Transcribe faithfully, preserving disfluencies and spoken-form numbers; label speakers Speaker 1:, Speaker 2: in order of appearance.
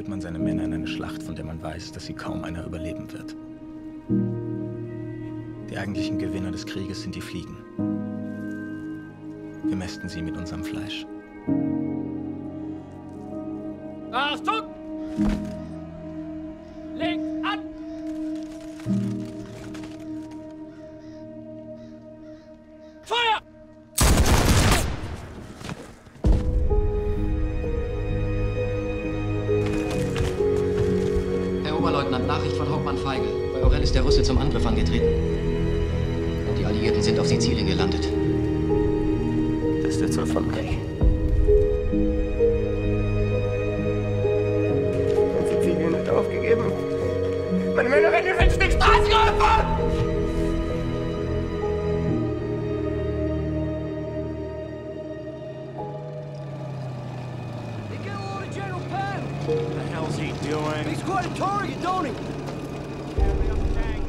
Speaker 1: führt man seine Männer in eine Schlacht, von der man weiß, dass sie kaum einer überleben wird. Die eigentlichen Gewinner des Krieges sind die Fliegen. Wir mästen sie mit unserem Fleisch.
Speaker 2: Achtung! Legt an! Feuer!
Speaker 3: Herr Oberleutnant, Nachricht von Hauptmann Feigl. Bei Orel ist der Russe zum Angriff angetreten. Und die Alliierten sind auf Sizilien gelandet.
Speaker 4: Das ist der Zoll von Blech. Und Sizilien hat aufgegeben. Meine Männer werden in den Straßen geholfen!
Speaker 2: What the hell's he doing?
Speaker 5: He's quite a target, don't he?